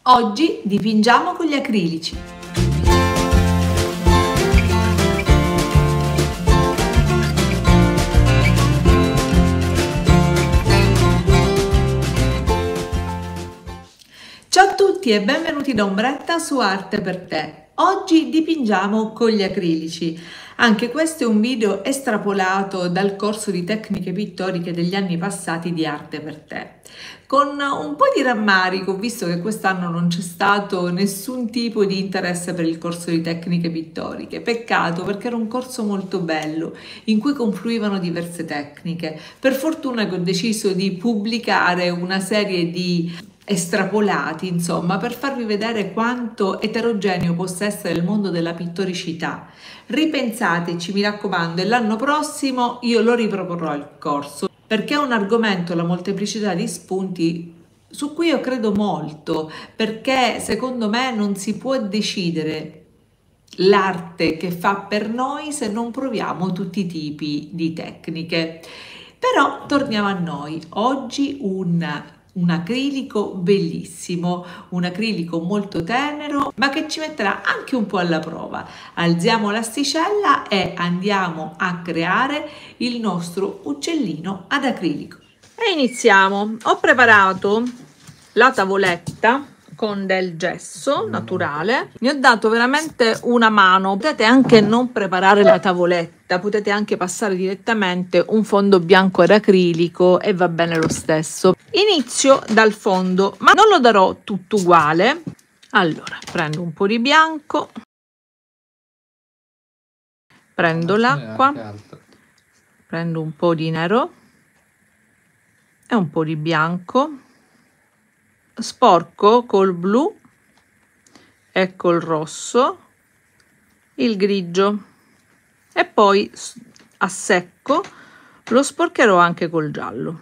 Oggi dipingiamo con gli acrilici. Ciao a tutti e benvenuti da Ombretta su Arte per te. Oggi dipingiamo con gli acrilici. Anche questo è un video estrapolato dal corso di tecniche pittoriche degli anni passati di Arte per te. Con un po' di rammarico, visto che quest'anno non c'è stato nessun tipo di interesse per il corso di tecniche pittoriche. Peccato, perché era un corso molto bello, in cui confluivano diverse tecniche. Per fortuna che ho deciso di pubblicare una serie di estrapolati, insomma, per farvi vedere quanto eterogeneo possa essere il mondo della pittoricità. Ripensateci, mi raccomando, e l'anno prossimo io lo riproporrò il corso, perché è un argomento, la molteplicità di spunti, su cui io credo molto, perché secondo me non si può decidere l'arte che fa per noi se non proviamo tutti i tipi di tecniche. Però torniamo a noi. Oggi un acrilico bellissimo, un acrilico molto tenero, ma che ci metterà anche un po' alla prova. Alziamo l'asticella e andiamo a creare il nostro uccellino ad acrilico. E iniziamo. Ho preparato la tavoletta con del gesso naturale, ne ho dato veramente una mano. Potete anche non preparare la tavoletta, potete anche passare direttamente un fondo bianco ad acrilico e va bene lo stesso. Inizio dal fondo, ma non lo darò tutto uguale. Allora, prendo un po' di bianco, prendo l'acqua, prendo un po' di nero e un po' di bianco, sporco col blu e col rosso il grigio e poi a secco lo sporcherò anche col giallo,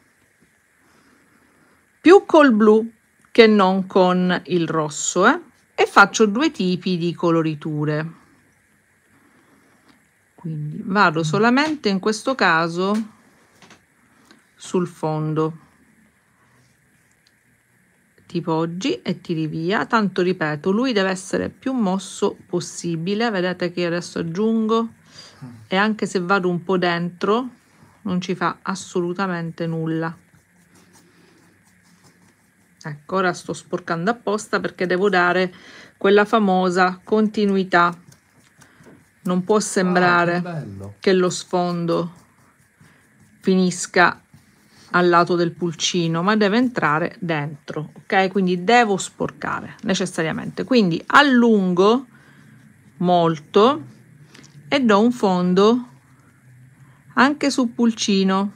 più col blu che non con il rosso, e faccio due tipi di coloriture. Quindi vado solamente in questo caso sul fondo, ti poggi e tiri via. Tanto ripeto, lui deve essere più mosso possibile. Vedete che io adesso aggiungo, e anche se vado un po' dentro non ci fa assolutamente nulla. Ecco, ora sto sporcando apposta perché devo dare quella famosa continuità. Non può sembrare che lo sfondo finisca al lato del pulcino, ma deve entrare dentro, ok? Quindi devo sporcare necessariamente, quindi allungo molto e do un fondo anche sul pulcino.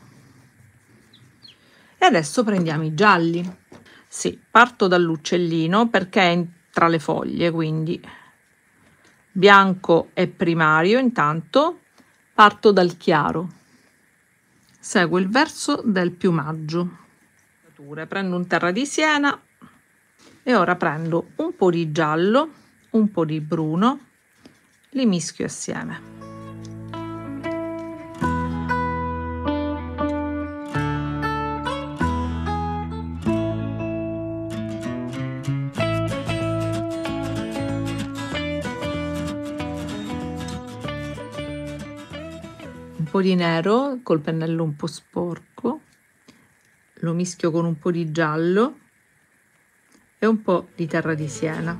E adesso prendiamo i gialli. Sì, parto dall'uccellino perché è tra le foglie, quindi bianco è primario. Intanto parto dal chiaro, seguo il verso del piumaggio, prendo un terra di siena e ora prendo un po' di giallo, un po' di bruno, li mischio assieme. Un po' di nero col pennello un po' sporco, lo mischio con un po' di giallo e un po' di terra di siena.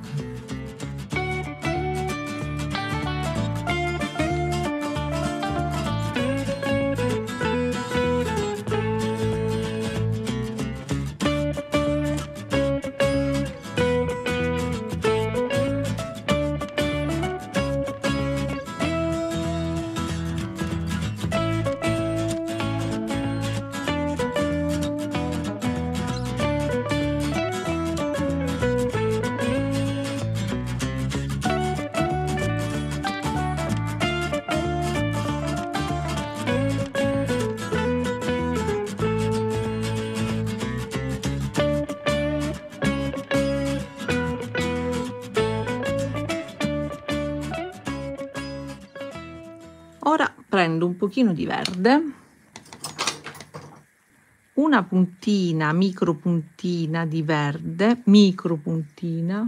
Ora prendo un pochino di verde una puntina, micro puntina di verde, micro puntina,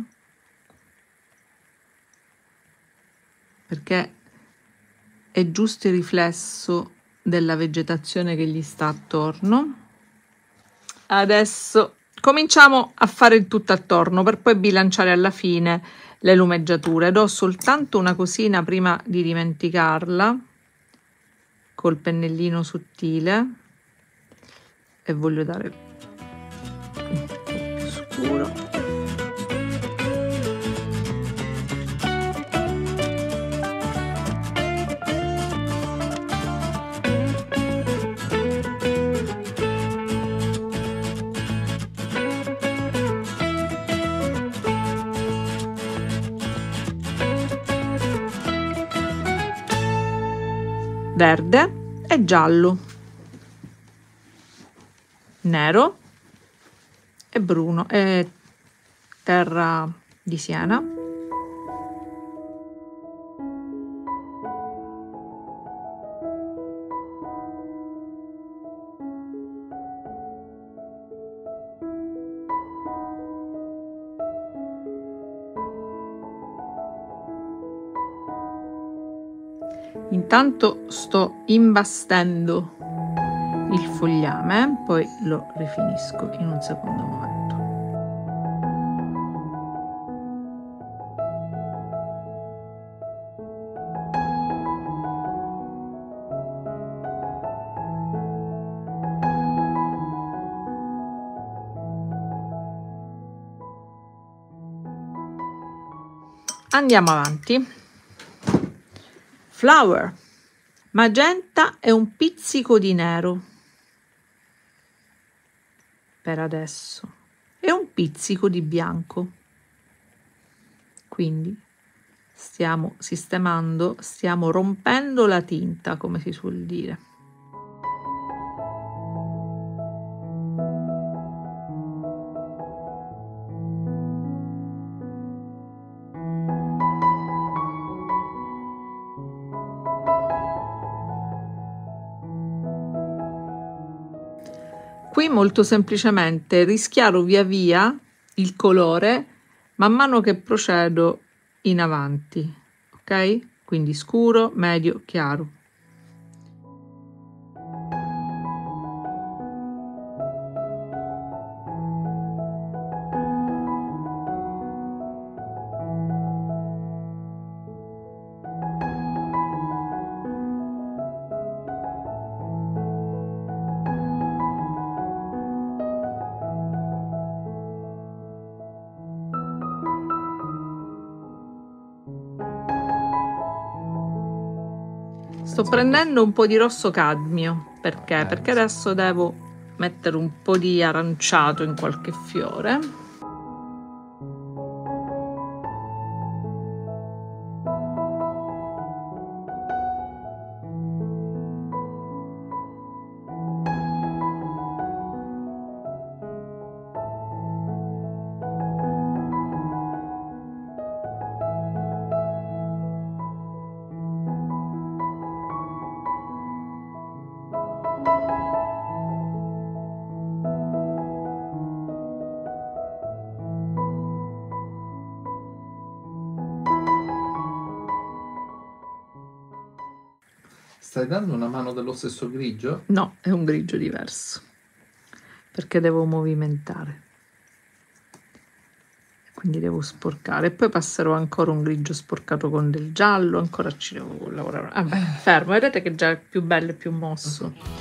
perché è giusto il riflesso della vegetazione che gli sta attorno. Adesso cominciamo a fare il tutto attorno per poi bilanciare alla fine le lumeggiature. Do soltanto una cosina prima di dimenticarla col pennellino sottile, e voglio dare un po' più scuro. Verde e giallo, nero e bruno e terra di Siena. Intanto sto imbastendo il fogliame, poi lo rifinisco in un secondo momento. Andiamo avanti. Flower, magenta e un pizzico di nero per adesso e un pizzico di bianco. Quindi stiamo sistemando, stiamo rompendo la tinta, come si suol dire. Qui molto semplicemente rischiaro via via il colore man mano che procedo in avanti, ok? Quindi scuro, medio, chiaro. Sto prendendo un po' di rosso cadmio, perché? Perché adesso devo mettere un po' di aranciato in qualche fiore. Stai dando una mano dello stesso grigio? No, è un grigio diverso, perché devo movimentare. Quindi devo sporcare. E poi passerò ancora un grigio sporcato con del giallo, ancora ci devo lavorare. Vabbè, fermo, vedete che già è più bello e più mosso.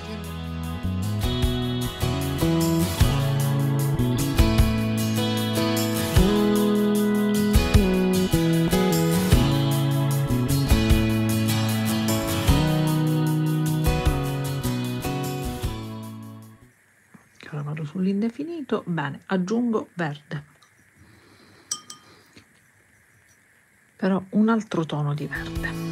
Ora vado sull'indefinito. Bene, aggiungo verde, però un altro tono di verde.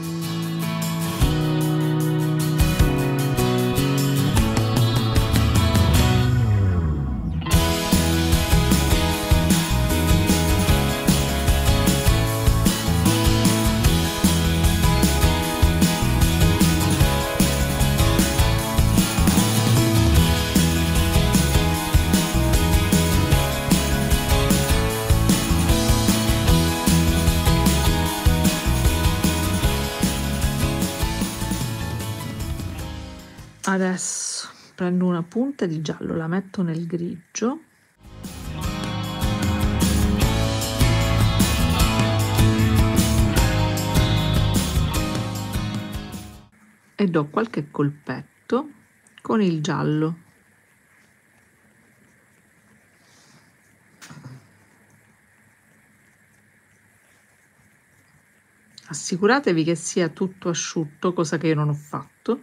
Adesso prendo una punta di giallo, la metto nel grigio e do qualche colpetto con il giallo. Assicuratevi che sia tutto asciutto, cosa che io non ho fatto.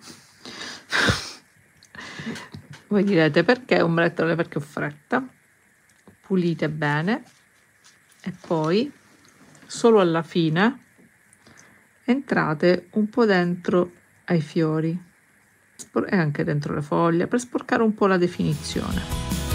Voi direte perché ombrettole? Perché ho fretta. Pulite bene e poi solo alla fine entrate un po' dentro ai fiori e anche dentro le foglie per sporcare un po' la definizione.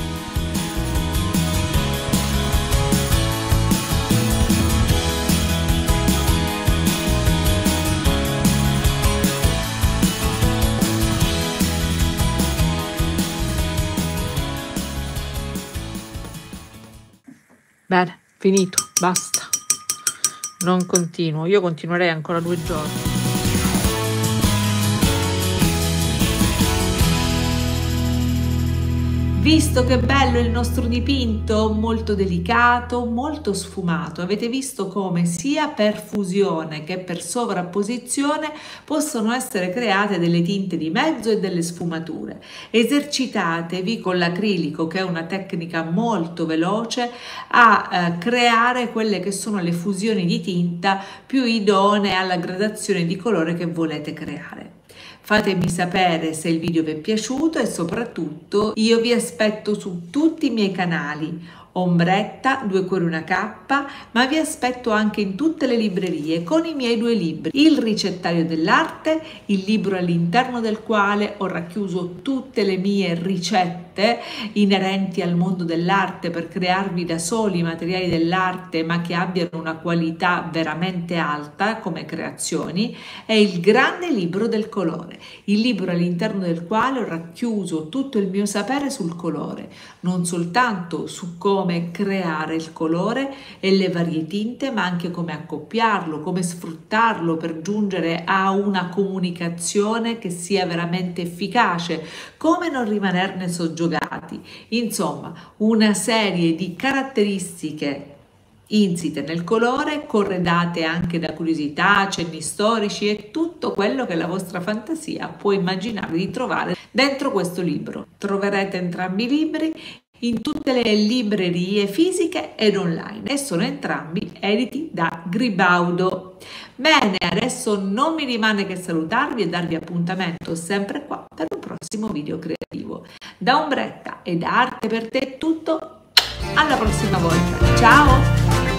Bene, finito, basta. Non continuo, io continuerei ancora 2 giorni. Visto che bello il nostro dipinto, molto delicato, molto sfumato. Avete visto come sia per fusione che per sovrapposizione possono essere create delle tinte di mezzo e delle sfumature. Esercitatevi con l'acrilico, che è una tecnica molto veloce, a creare quelle che sono le fusioni di tinta più idonee alla gradazione di colore che volete creare. Fatemi sapere se il video vi è piaciuto e soprattutto io vi aspetto su tutti i miei canali, Ombretta, 2 cuori una K, ma vi aspetto anche in tutte le librerie con i miei 2 libri, Il ricettario dell'arte, il libro all'interno del quale ho racchiuso tutte le mie ricette inerenti al mondo dell'arte per crearvi da soli i materiali dell'arte ma che abbiano una qualità veramente alta come creazioni, e il grande libro del colore, il libro all'interno del quale ho racchiuso tutto il mio sapere sul colore, non soltanto su come creare il colore e le varie tinte, ma anche come accoppiarlo, come sfruttarlo per giungere a una comunicazione che sia veramente efficace, come non rimanerne soggiogati. Insomma, una serie di caratteristiche insite nel colore, corredate anche da curiosità, accenni storici e tutto quello che la vostra fantasia può immaginare di trovare dentro questo libro. Troverete entrambi i libri in tutte le librerie fisiche ed online e sono entrambi editi da Gribaudo. Bene, adesso non mi rimane che salutarvi e darvi appuntamento sempre qua per un prossimo video creativo. Da Ombretta e da Arte per te è tutto, alla prossima volta, ciao!